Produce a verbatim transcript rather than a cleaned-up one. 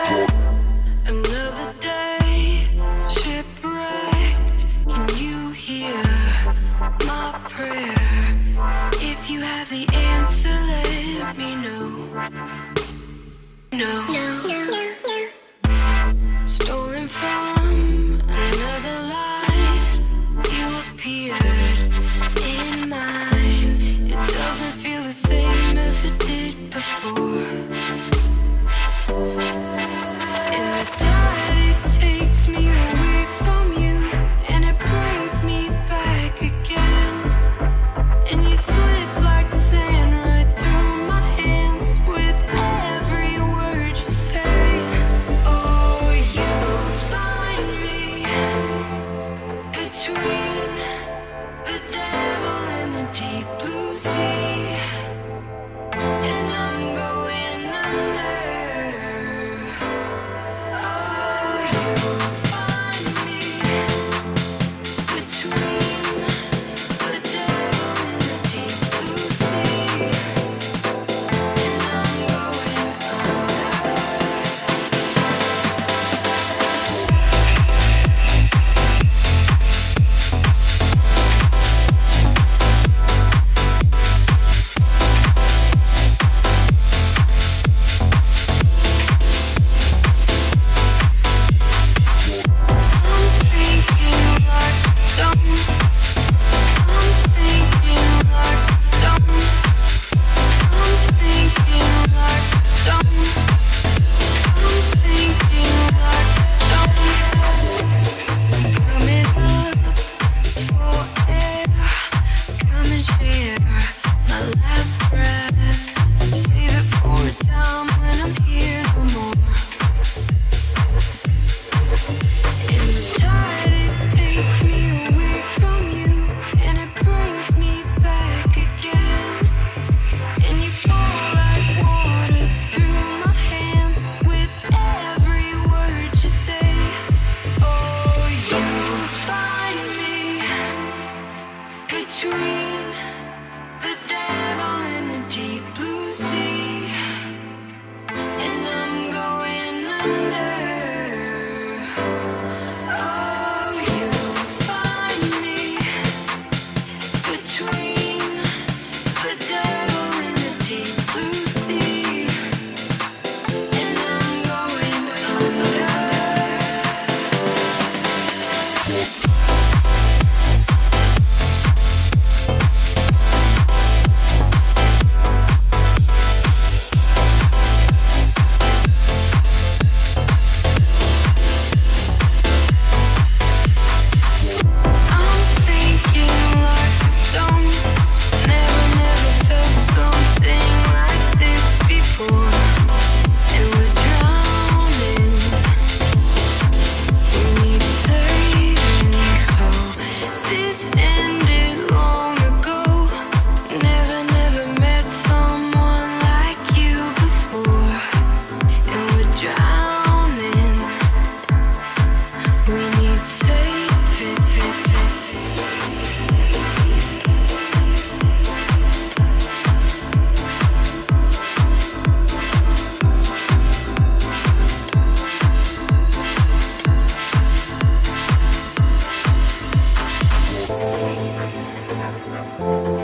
Another day, shipwrecked. Can you hear my prayer? If you have the answer, let me know. No, no, no, no, no. Stolen from another life, you appeared in mine. It doesn't feel the same as it did before. And the tide, it takes me away from you, and it brings me back again. And you slip like sand right through my hands with every word you say. Oh, you find me between the devil and the deep blue sea, and I'm going under. Oh, you find me between the devil and the deep blue sea, and I'm going under. I'm sinking like a stone. I'm sinking like a stone. I'm sinking like a stone. I'm sinking like a stone. Coming up for air. Come and share my last breath. Save it for a time when I'm here no more. And the tide, it takes me away from you, and it brings me back again. And you fall like water through my hands with every word you say. Oh, you find me between the devil and the deep blue sea, and I'm going under. Oh, you find me between the devil and the deep blue sea, and I'm going under. I'm sinking like a stone. Never, never felt something like this before. And we're drowning. We need saving, so this ended long ago. Never, never met someone like you before. And we're drowning. We need saving. We'll be right back.